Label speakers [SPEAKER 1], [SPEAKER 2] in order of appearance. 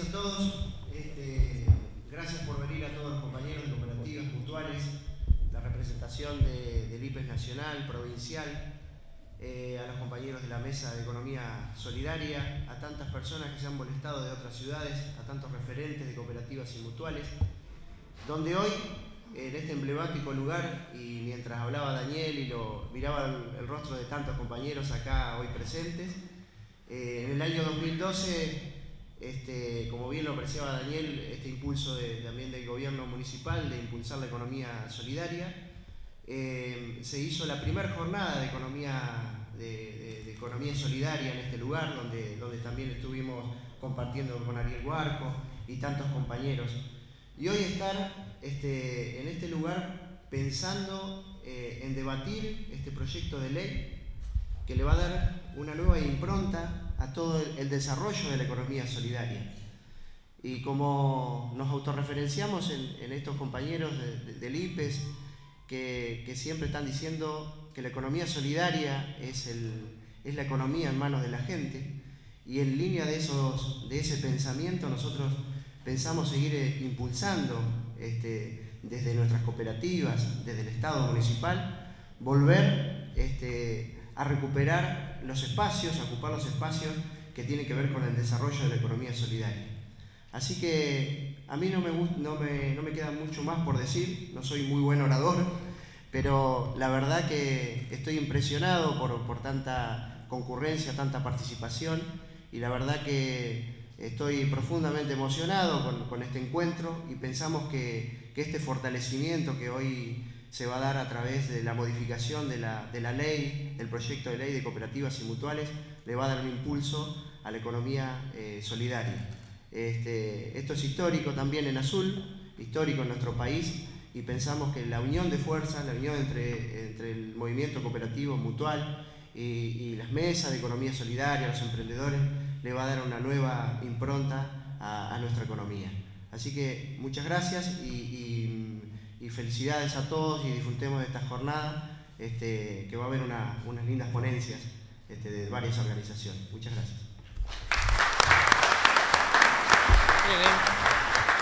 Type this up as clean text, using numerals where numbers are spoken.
[SPEAKER 1] a todos. Gracias por venir a todos los compañeros de cooperativas mutuales, la representación del IPES nacional, provincial, a los compañeros de la Mesa de Economía Solidaria, a tantas personas que se han molestado de otras ciudades, a tantos referentes de cooperativas y mutuales, donde hoy, en este emblemático lugar, y mientras hablaba Daniel y miraba el rostro de tantos compañeros acá hoy presentes, en el año 2012, como bien lo apreciaba Daniel, este impulso también del gobierno municipal de impulsar la economía solidaria, se hizo la primera jornada de economía solidaria en este lugar, donde también estuvimos compartiendo con Ariel Huarco y tantos compañeros. Y hoy estar en este lugar pensando en debatir este proyecto de ley que le va a dar una nueva impronta a todo el desarrollo de la economía solidaria. Y como nos autorreferenciamos en estos compañeros del IPES, que siempre están diciendo que la economía solidaria es la economía en manos de la gente, y en línea de ese pensamiento nosotros pensamos seguir impulsando desde nuestras cooperativas, desde el Estado municipal, volver a recuperar los espacios, a ocupar los espacios que tienen que ver con el desarrollo de la economía solidaria. Así que a mí no me queda mucho más por decir, no soy muy buen orador, pero la verdad que estoy impresionado por tanta concurrencia, tanta participación, y la verdad que estoy profundamente emocionado con este encuentro, y pensamos que este fortalecimiento que hoy se va a dar a través de la modificación de la ley, del proyecto de ley de cooperativas y mutuales, le va a dar un impulso a la economía solidaria. Esto es histórico también en Azul, histórico en nuestro país, y pensamos que la unión de fuerzas, la unión entre el movimiento cooperativo mutual y las mesas de economía solidaria, los emprendedores, le va a dar una nueva impronta a nuestra economía. Así que muchas gracias y felicidades a todos, y disfrutemos de esta jornada, que va a haber unas lindas ponencias de varias organizaciones. Muchas gracias.
[SPEAKER 2] Muy bien.